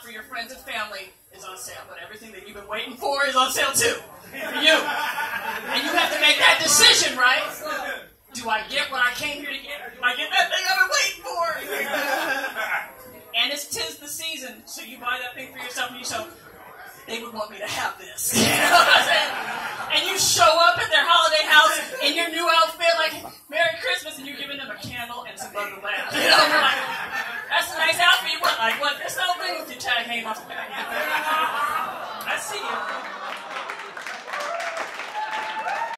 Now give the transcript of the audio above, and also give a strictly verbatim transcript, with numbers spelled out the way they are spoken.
for your friends and family is on sale, but everything that you've been waiting for is on sale too, for you. And you have to make that decision, right? Do I get what I came here to get, or do I get that thing I've been waiting for? And it's tis the season, so you buy that thing for yourself, and you say, they would want me to have this. You know what I'm saying? And you show up at their holiday house in your new outfit, like, Merry Christmas, and you're giving them a candle and some butter lamb. You know, you're like, that's a nice outfit. What, like, what, this whole thing with your tag hanging off the back. I see you.